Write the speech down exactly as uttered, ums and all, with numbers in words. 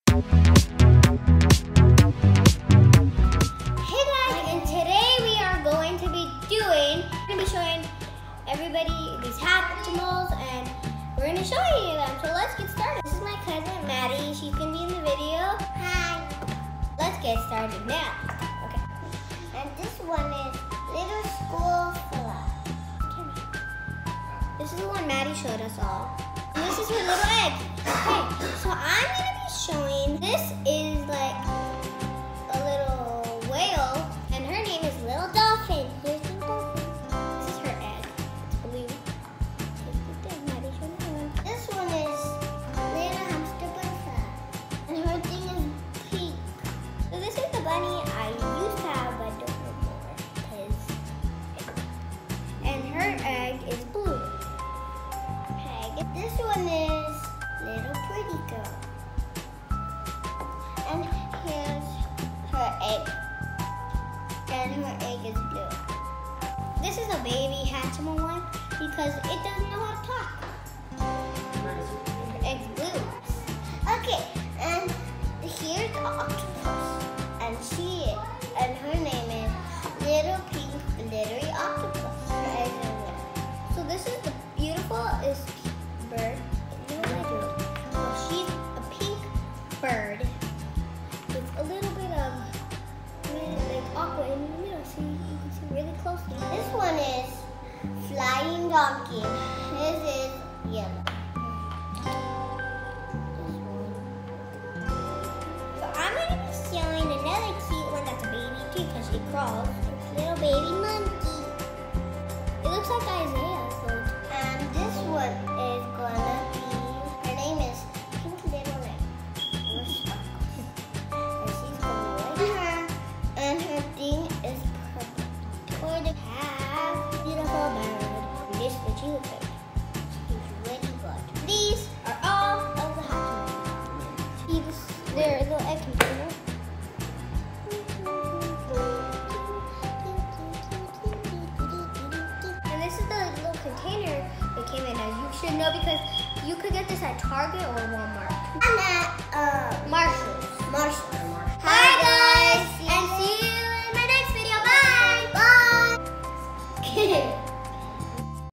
Hey guys, and today we are going to be doing, we're going to be showing everybody these Hatchimals, and we're going to show you them. So let's get started. This is my cousin Maddie. She's going to be in the video. Hi. Let's get started now. Okay. And this one is Little School Fella. This is the one Maddie showed us all. And this is her little egg. Okay, so I'm going to be showing, this is like a little whale, and her name is Little Dolphin. Here's the dolphin. This is her egg. It's blue. This one is Little Hamster Butterfly, and her thing is pink. So this is the bunny I used to have, but don't no more, because, and her egg is blue. This one is Little Pretty Girl. And here's her egg. And her egg is blue. This is a baby Hatchimal one because it doesn't know how to talk. Her egg's blue. Okay, and here's the octopus. And she and her name is Little Pink Glittery Octopus. Her egg is blue. So this is the beautiful is bird. No, I do. So she's a pink bird with a little bit of like aqua in the middle. See, you can see really closely. This one is Flying Donkey. His is yellow. So I'm going to be showing another cute one that's a baby too because she crawls. It's little baby monkey. It looks like Isaiah. So, and this one is gonna be, her name is Pink Little Lamb. And she's gonna be like her, and her thing is purple. For the half beautiful bird, this is what she looks like. She's really good. These are all of the Hatchimals. These, they're a little egg container. And this is the little container they came in. As you should know because you could get this at Target or Walmart.